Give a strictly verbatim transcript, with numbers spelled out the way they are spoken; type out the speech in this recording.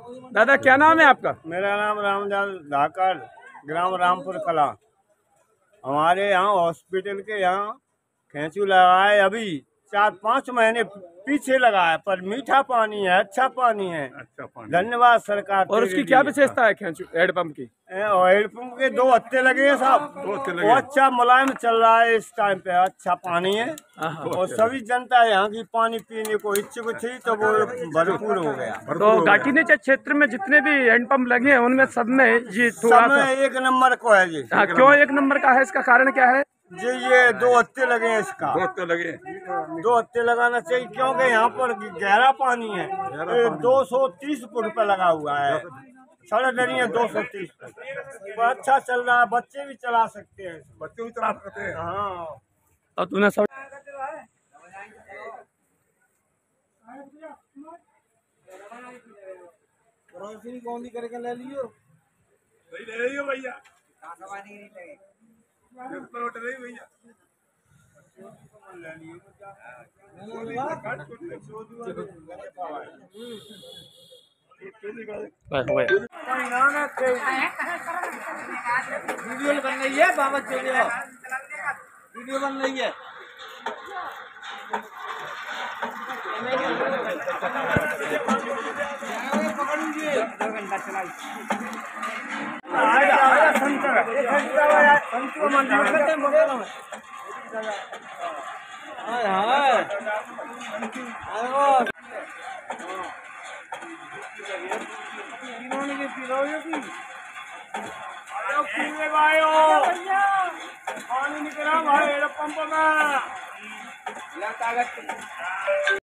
दादा क्या नाम है आपका? मेरा नाम रामदास धाकड़, ग्राम रामपुर कला। हमारे यहाँ हॉस्पिटल के यहाँ खेचू लगा है, अभी चार पाँच महीने पीछे लगा है, पर मीठा पानी है, अच्छा पानी है। अच्छा पानी। धन्यवाद सरकार। और उसकी क्या विशेषता है खेचू हेडपम्प की? हेडपम्प के दो हत्ते लगे हैं साहब, वो अच्छा मुलायम चल रहा है इस टाइम पे, अच्छा पानी है। और सभी जनता यहाँ की पानी पीने को इच्छुक थी तो वो भरपूर हो गया। तो घाटी नीचे क्षेत्र में जितने भी हैंडपंप लगे हैं उनमें सब में ये सब में एक नंबर को है जी। हाँ, क्यों एक नंबर का है? इसका कारण क्या है? जी ये दो हत्ते लगे हैं, इसका दो हत्ते लगे, दो हत्ते लगाना चाहिए क्योंकि यहाँ पर गहरा पानी है। दो सौ तीस फुट पे लगा हुआ है, सड़क डरी है दो सौ तीस फुट। अच्छा चल रहा है, बच्चे भी चला सकते हैं, बच्चे भी चला सकते हैं। हाँ। और तूने सब रोशनी कौन सी करके ले लियो? ले लियो भैया, भैया वीडियो बन रही है बाबा, वीडियो बन रही है। पानी निकला भाई पंप में।